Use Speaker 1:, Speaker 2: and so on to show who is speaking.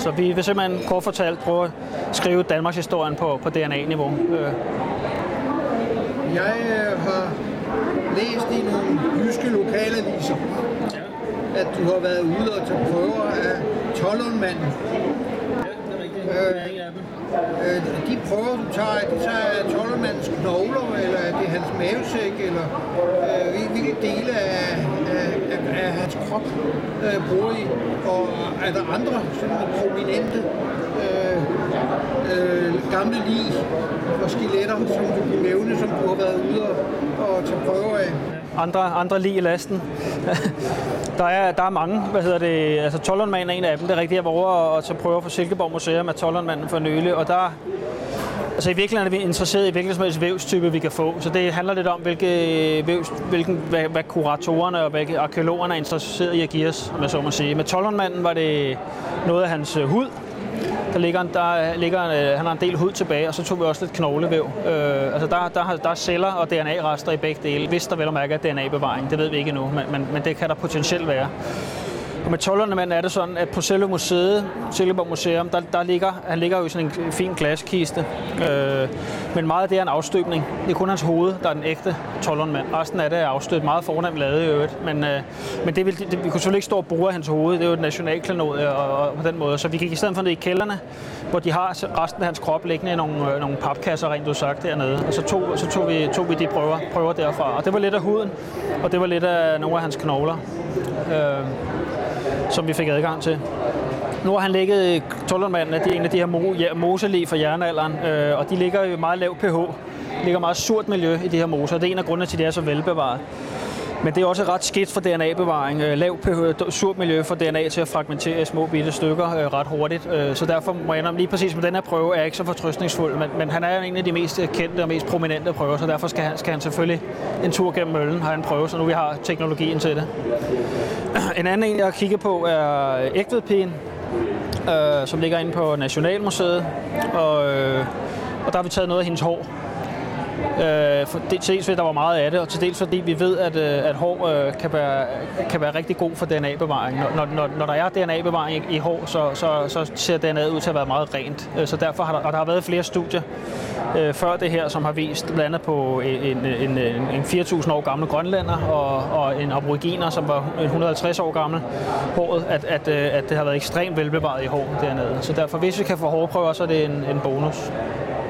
Speaker 1: Så vi vil simpelthen kort fortalt prøve at skrive Danmarks historien på DNA-niveau.
Speaker 2: Jeg har læst i nogle jyske lokalaviser, at du har været ude og tage prøver af Tollundmanden. De prøver, du tager, det er Tollundmandens knogler, eller er det hans mavesæk, eller hvilke dele af hans krop bruger I? Og er der andre sådan prominente gamle lig og skeletter, som du kunne nævne, som du har været ude og tage prøver af?
Speaker 1: Andre lig i lasten. Der er mange, altså Tollundmanden er en af dem. Det er rigtigt, jeg var over og tage prøver på Silkeborg Museum med Tollundmanden for nylig, og der altså i virkeligheden er vi interesseret i hvilken som helst vævstype vi kan få, så det handler lidt om hvad kuratorerne og hvad arkeologerne er interesseret i at give os, om jeg så må sige. Med Tollundmanden var det noget af hans hud. Han har en del hud tilbage, og så tog vi også lidt knoglevæv. Altså der er celler og DNA-rester i begge dele, hvis der vel og mærke er DNA-bevaring. Det ved vi ikke endnu, men det kan der potentielt være. Og med Tollundmanden er det sådan, at på selve museet, Silkeborg Museum, han ligger jo i sådan en fin glaskiste. Men meget af det er en afstøbning. Det er kun hans hoved, der er den ægte Tollundmand. Resten af det er afstøbt, meget fornemt lavet i øvrigt. Men vi kunne selvfølgelig ikke stå og bruge hans hoved. Det er jo et nationalklenod og på den måde. Så vi gik i stedet for ned i kælderne, hvor de har resten af hans krop liggende i nogle papkasser, rent udsagt, dernede. Og så tog vi de prøver derfra. Og det var lidt af huden, og det var lidt af nogle af hans knogler. Som vi fik adgang til. Nu har han ligget, Tollundmanden, det er en af de her moselig fra jernalderen, og de ligger i meget lav pH. Det ligger meget surt miljø i de her moser, og det er en af grundene til, at de er så velbevaret. Men det er også ret skidt for DNA-bevaring. Lav pH, surt miljø for DNA til at fragmentere i små bitte stykker ret hurtigt. Så derfor må jeg lige præcis med den her prøve er ikke så fortrøstningsfuld, men han er en af de mest kendte og mest prominente prøver, så derfor skal han selvfølgelig en tur gennem møllen, har en prøve, så nu vi har teknologien til det. En anden en, jeg har kigget på, er Egtvedpigen, som ligger inde på Nationalmuseet, og der har vi taget noget af hendes hår. Til dels fordi der var meget af det, og til dels fordi vi ved, at hår kan være rigtig god for DNA-bevaring. Når der er DNA-bevaring i hår, så ser DNA'et ud til at være meget rent. Så derfor har der været flere studier før det her, som har vist blandt andet på en 4.000 år gammel grønlænder og en aboriginer, som var 150 år gammel, håret, at det har været ekstremt velbevaret i hår dernede. Så derfor, hvis vi kan få hårprøver, så er det en bonus.